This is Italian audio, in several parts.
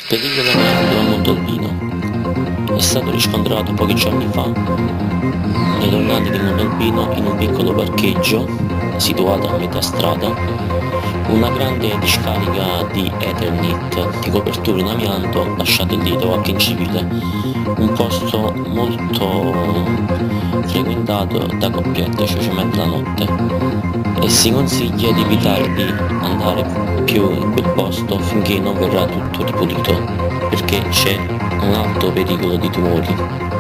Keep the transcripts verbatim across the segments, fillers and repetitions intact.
Pericolo a Montalbino è stato riscontrato pochi giorni fa nei tornanti di Montalbino in un piccolo parcheggio situato a metà strada una grande discarica di Eternit di copertura in amianto lasciata lì da qualche incivile, un posto molto frequentato da coppiette, specialmente la notte, e si consiglia di evitare di andare più in quel posto finché non verrà tutto ripulito, perché c'è un alto pericolo di tumori.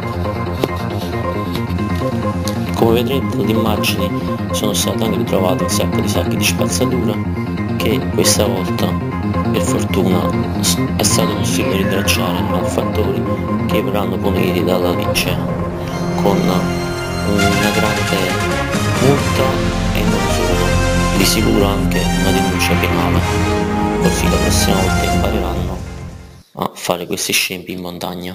Come vedrete dalle immagini sono state anche ritrovate un sacco di sacchi di spazzatura che questa volta, per fortuna, è stato possibile rintracciare i malfattori che verranno puniti dalla legge con una grande multa e non solo, di sicuro anche una denuncia penale, così la prossima volta impareranno a fare questi scempi in montagna.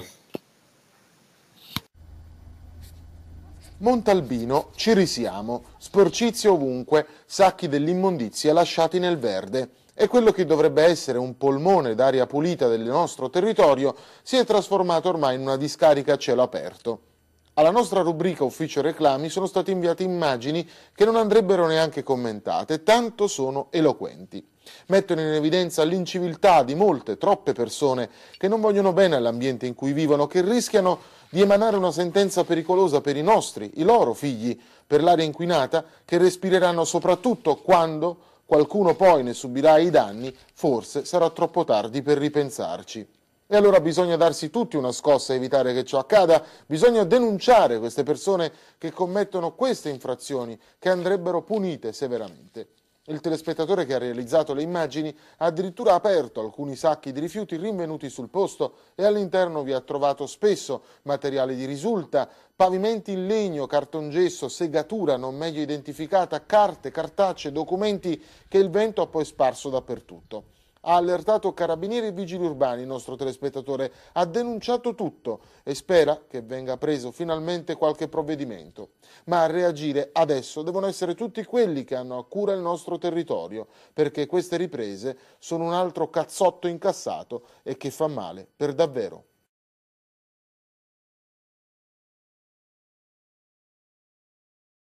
Montalbino, ci risiamo, sporcizie ovunque, sacchi dell'immondizia lasciati nel verde. E quello che dovrebbe essere un polmone d'aria pulita del nostro territorio si è trasformato ormai in una discarica a cielo aperto. Alla nostra rubrica Ufficio Reclami sono state inviate immagini che non andrebbero neanche commentate, tanto sono eloquenti. Mettono in evidenza l'inciviltà di molte, troppe persone che non vogliono bene all'ambiente in cui vivono, che rischiano di emanare una sentenza pericolosa per i nostri, i loro figli, per l'aria inquinata che respireranno soprattutto quando qualcuno poi ne subirà i danni, forse sarà troppo tardi per ripensarci. E allora bisogna darsi tutti una scossa e evitare che ciò accada, bisogna denunciare queste persone che commettono queste infrazioni, che andrebbero punite severamente. Il telespettatore che ha realizzato le immagini ha addirittura aperto alcuni sacchi di rifiuti rinvenuti sul posto e all'interno vi ha trovato spesso materiale di risulta, pavimenti in legno, cartongesso, segatura non meglio identificata, carte, cartacee, documenti che il vento ha poi sparso dappertutto. Ha allertato carabinieri e vigili urbani il nostro telespettatore, ha denunciato tutto e spera che venga preso finalmente qualche provvedimento. Ma a reagire adesso devono essere tutti quelli che hanno a cura il nostro territorio, perché queste riprese sono un altro cazzotto incassato e che fa male per davvero.